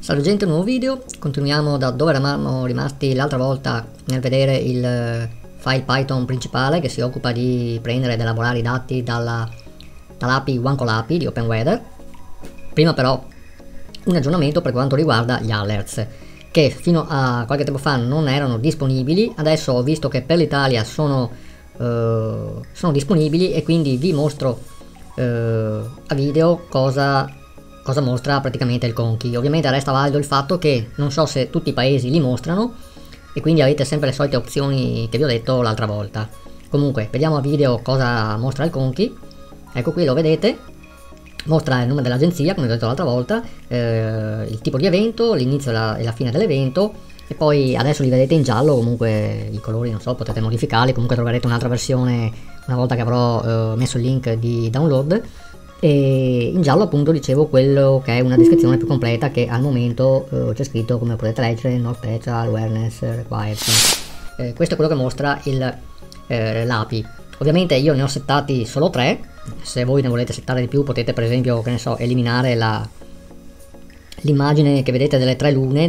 Salve gente, un nuovo video. Continuiamo da dove eravamo rimasti l'altra volta nel vedere il file Python principale che si occupa di prendere ed elaborare i dati dall'API OneCallAPI di OpenWeather. Prima però un aggiornamento per quanto riguarda gli alerts, che fino a qualche tempo fa non erano disponibili. Adesso ho visto che per l'Italia sono disponibili e quindi vi mostro a video cosa mostra praticamente il Conky. Ovviamente resta valido il fatto che non so se tutti i paesi li mostrano e quindi avete sempre le solite opzioni che vi ho detto l'altra volta. Comunque vediamo a video cosa mostra il Conky. Ecco qui, lo vedete, mostra il nome dell'agenzia come vi ho detto l'altra volta, il tipo di evento, l'inizio e la fine dell'evento, e poi adesso li vedete in giallo. Comunque i colori non so, potete modificarli, comunque troverete un'altra versione una volta che avrò messo il link di download. E in giallo appunto dicevo quello che è una descrizione più completa, che al momento c'è scritto, come potete leggere, no special awareness required. Questo è quello che mostra l'API. Ovviamente io ne ho settati solo 3, se voi ne volete settare di più potete per esempio, che ne so, eliminare l'immagine che vedete delle 3 lune,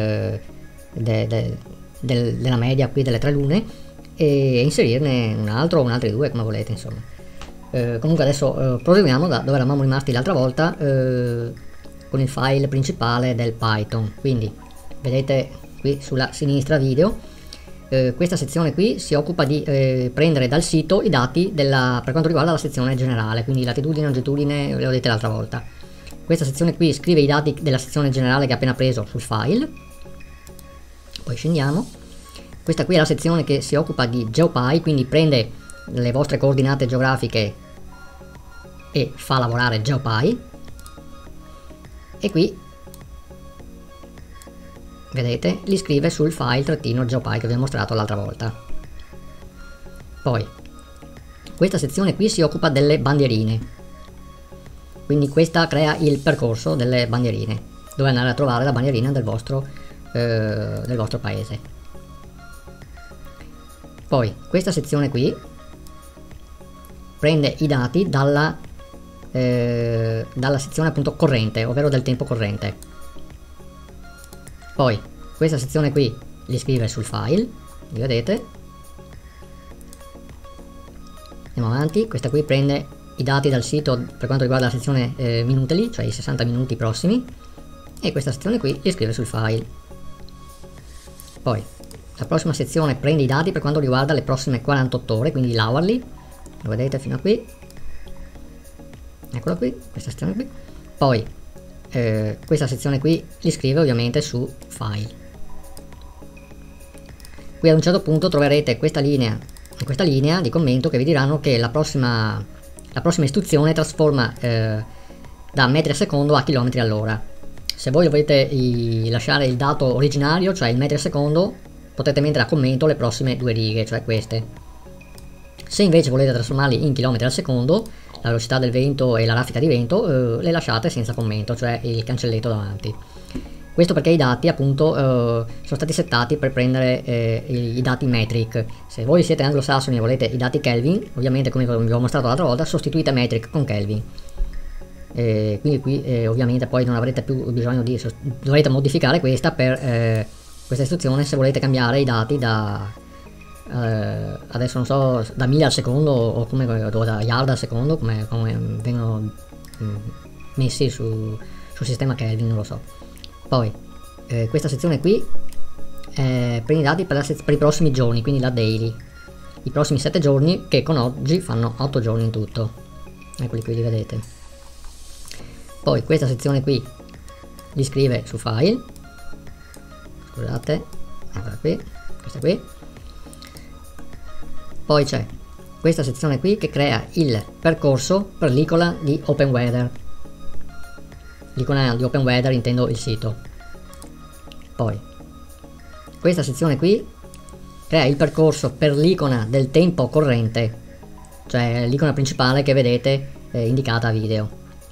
della media qui delle 3 lune, e inserirne un altro o un altri 2 come volete, insomma. Comunque adesso proseguiamo da dove eravamo rimasti l'altra volta, con il file principale del Python. Quindi vedete qui sulla sinistra video, questa sezione qui si occupa di prendere dal sito i dati per quanto riguarda la sezione generale, quindi latitudine, longitudine, le ho dette l'altra volta. Questa sezione qui scrive i dati della sezione generale che ha appena preso sul file. Poi scendiamo. Questa qui è la sezione che si occupa di GeoPy, quindi prende le vostre coordinate geografiche e fa lavorare GeoPy. E qui vedete li scrive sul file -geopy che vi ho mostrato l'altra volta. Poi questa sezione qui si occupa delle bandierine, quindi questa crea il percorso delle bandierine, dove andare a trovare la bandierina del vostro paese. Poi questa sezione qui prende i dati dalla sezione appunto corrente, ovvero del tempo corrente. Poi questa sezione qui li scrive sul file, li vedete. Andiamo avanti. Questa qui prende i dati dal sito per quanto riguarda la sezione minutely, cioè i 60 minuti prossimi, e questa sezione qui li scrive sul file. Poi la prossima sezione prende i dati per quanto riguarda le prossime 48 ore, quindi l'hourly, lo vedete fino a qui. Eccola qui, questa sezione qui. Poi questa sezione qui li scrive ovviamente su file. Qui ad un certo punto troverete questa linea di commento che vi diranno che la prossima istruzione trasforma da metri al secondo a chilometri all'ora. Se voi volete lasciare il dato originario, cioè il metri al secondo, potete mettere a commento le prossime 2 righe, cioè queste. Se invece volete trasformarli in chilometri al secondo, la velocità del vento e la raffica di vento, le lasciate senza commento, cioè il cancelletto davanti. Questo perché i dati appunto sono stati settati per prendere i dati metric. Se voi siete anglosassoni e volete i dati Kelvin, ovviamente come vi ho mostrato l'altra volta, sostituite metric con Kelvin. Quindi qui ovviamente poi non avrete più bisogno dovrete modificare questa per questa istruzione se volete cambiare i dati adesso non so, da miglia al secondo o da yard al secondo, come vengono messi sul sistema Kelvin, non lo so. Poi questa sezione qui prende i dati per i prossimi giorni, quindi la daily, i prossimi 7 giorni, che con oggi fanno 8 giorni in tutto. Eccoli qui, li vedete. Poi questa sezione qui li scrive su file, scusate, eccola qui, questa qui. Poi c'è questa sezione qui che crea il percorso per l'icona di OpenWeather. L'icona di OpenWeather intendo il sito. Poi questa sezione qui crea il percorso per l'icona del tempo corrente, cioè l'icona principale che vedete indicata a video.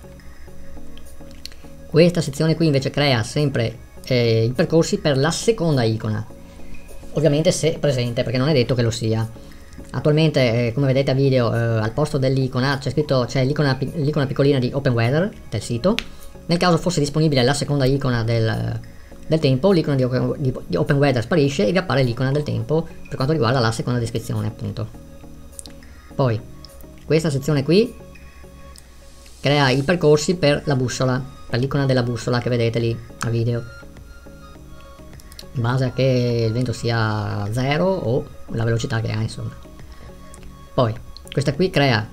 Questa sezione qui invece crea sempre i percorsi per la seconda icona, ovviamente se presente, perché non è detto che lo sia. Attualmente come vedete a video al posto dell'icona c'è l'icona piccolina di OpenWeather del sito, Nel caso fosse disponibile la seconda icona del tempo, l'icona di Open Weather sparisce e vi appare l'icona del tempo per quanto riguarda la seconda descrizione, appunto. Poi questa sezione qui crea i percorsi per la bussola, per l'icona della bussola che vedete lì a video, in base a che il vento sia 0 o la velocità che ha, insomma. Poi questa qui crea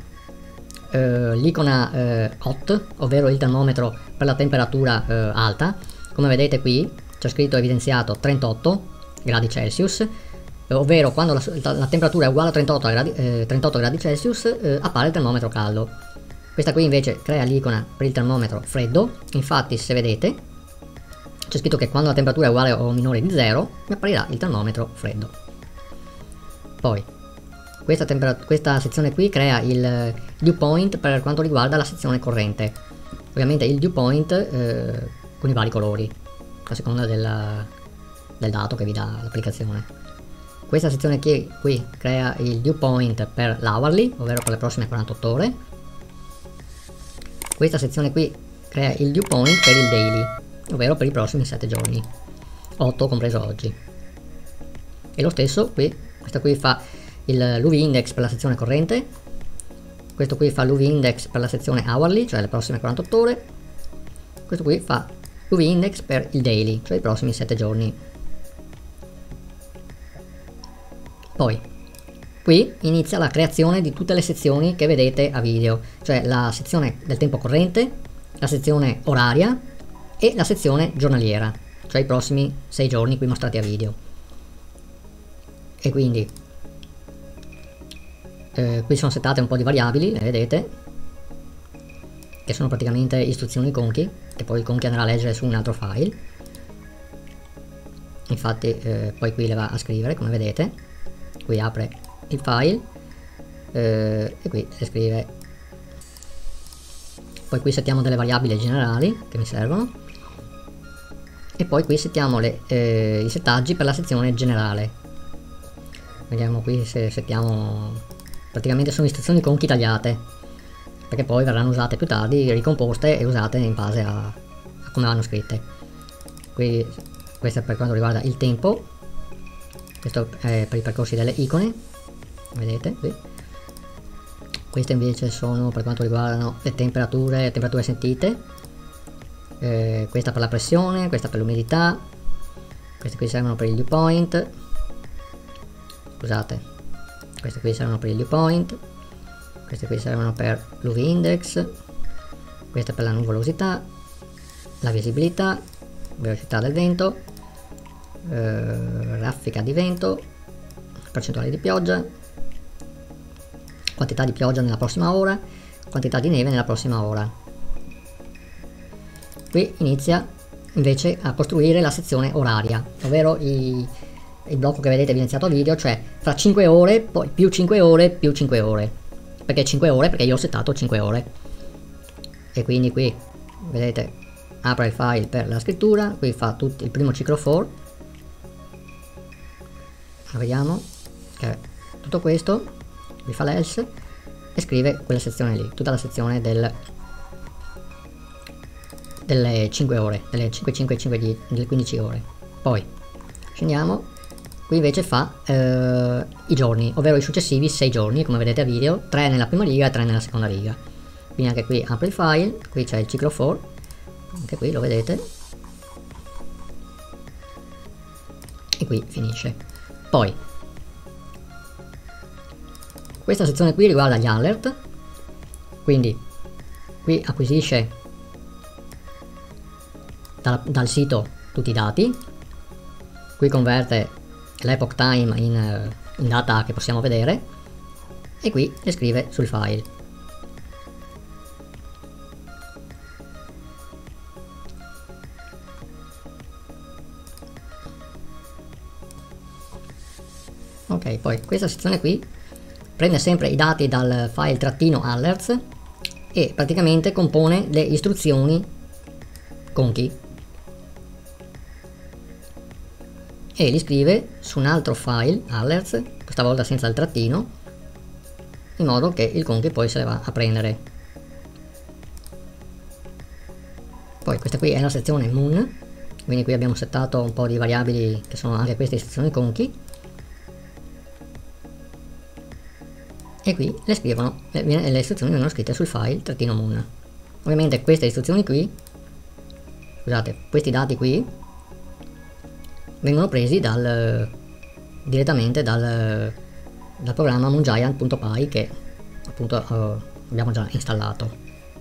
l'icona hot, ovvero il termometro per la temperatura alta. Come vedete qui c'è scritto evidenziato 38 gradi Celsius, ovvero quando la temperatura è uguale a 38 gradi Celsius appare il termometro caldo. Questa qui invece crea l'icona per il termometro freddo. Infatti, se vedete, c'è scritto che quando la temperatura è uguale o minore di 0 mi apparirà il termometro freddo. Poi questa sezione qui crea il dew point per quanto riguarda la sezione corrente. Ovviamente il dew point con i vari colori a seconda del dato che vi dà l'applicazione. Questa sezione qui crea il dew point per l'hourly, ovvero per le prossime 48 ore. Questa sezione qui crea il dew point per il daily, ovvero per i prossimi 7 giorni, 8 compreso oggi. E lo stesso qui, questa qui fa l'UV index per la sezione corrente, questo qui fa l'UV index per la sezione hourly, cioè le prossime 48 ore, questo qui fa l'UV index per il daily, cioè i prossimi 7 giorni. Poi qui inizia la creazione di tutte le sezioni che vedete a video, cioè la sezione del tempo corrente, la sezione oraria e la sezione giornaliera, cioè i prossimi 6 giorni qui mostrati a video. E quindi qui sono settate un po' di variabili, le vedete, che sono praticamente istruzioni conchi, che poi il conchi andrà a leggere su un altro file. Infatti poi qui le va a scrivere, come vedete, qui apre il file e qui le scrive. Poi qui settiamo delle variabili generali che mi servono e poi qui settiamo i settaggi per la sezione generale. Vediamo qui se settiamo, praticamente sono istruzioni conchi tagliate, perché poi verranno usate più tardi, ricomposte e usate in base a come vanno scritte. Qui questo è per quanto riguarda il tempo, questo è per i percorsi delle icone, vedete qui. Queste invece sono per quanto riguardano le temperature sentite, questa per la pressione, questa per l'umidità, queste qui servono per il dew point, scusate, queste qui servono per il dew point, queste qui servono per l'UV index, questa per la nuvolosità, la visibilità, velocità del vento, raffica di vento, percentuale di pioggia, quantità di pioggia nella prossima ora, quantità di neve nella prossima ora. Qui inizia invece a costruire la sezione oraria, ovvero il blocco che vedete evidenziato a video, cioè fra 5 ore, poi più 5 ore, più 5 ore. Perché 5 ore? Perché io ho settato 5 ore. E quindi qui, vedete, apre il file per la scrittura, qui fa tutto il primo ciclo for. Vediamo, tutto questo, qui fa l'else e scrive quella sezione lì, tutta la sezione delle 5 ore, delle 5, 5, 5, 10, delle 15 ore. Poi scendiamo, qui invece fa i giorni, ovvero i successivi 6 giorni, come vedete a video, 3 nella prima riga e 3 nella seconda riga. Quindi anche qui apre il file, qui c'è il ciclo for, anche qui lo vedete, e qui finisce. Poi questa sezione qui riguarda gli alert, quindi qui acquisisce dal sito tutti i dati, qui converte l'epoch time in data che possiamo vedere e qui le scrive sul file. Ok, poi questa sezione qui prende sempre i dati dal file -alerts e praticamente compone le istruzioni conchi e li scrive su un altro file alerts, questa volta senza il trattino, in modo che il conchi poi se le va a prendere. questa qui è la sezione Moon, quindi qui abbiamo settato un po' di variabili che sono anche queste istruzioni conchi, e qui le scrivono, le istruzioni vengono scritte sul file -moon. Ovviamente queste istruzioni qui, scusate, questi dati qui vengono presi direttamente dal programma moongiant.py che appunto abbiamo già installato.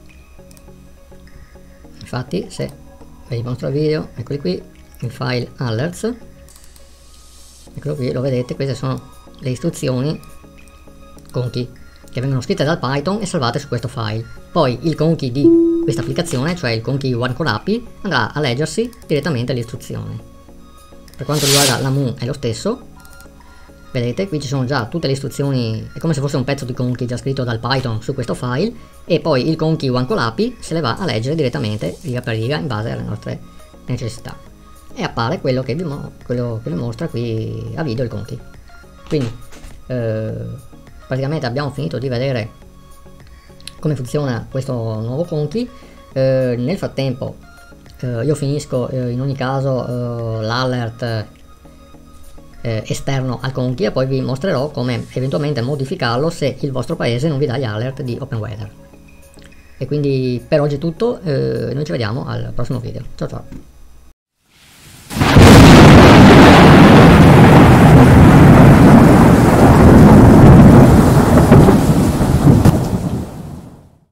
Infatti se vedi il nostro video, eccoli qui, il file alerts, eccolo qui, lo vedete, queste sono le istruzioni conchi che vengono scritte dal Python e salvate su questo file. Poi il conchi di questa applicazione, cioè il conchi OneCore API, andrà a leggersi direttamente l'istruzione. Per quanto riguarda la Moon è lo stesso, vedete qui ci sono già tutte le istruzioni, è come se fosse un pezzo di conchi già scritto dal Python su questo file, e poi il conchi OneCore API se le va a leggere direttamente riga per riga in base alle nostre necessità, e appare quello che vi mostra qui a video il conchi. Quindi praticamente abbiamo finito di vedere come funziona questo nuovo conchi. Nel frattempo io finisco in ogni caso l'alert esterno al conchi, e poi vi mostrerò come eventualmente modificarlo se il vostro paese non vi dà gli alert di OpenWeather. E quindi per oggi è tutto, noi ci vediamo al prossimo video. Ciao ciao!